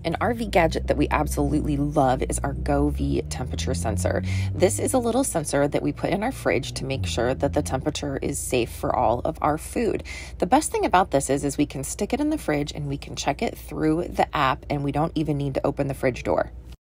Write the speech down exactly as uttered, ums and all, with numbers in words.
An R V gadget that we absolutely love is our GoVee temperature sensor. This is a little sensor that we put in our fridge to make sure that the temperature is safe for all of our food. The best thing about this is, is we can stick it in the fridge and we can check it through the app, and we don't even need to open the fridge door.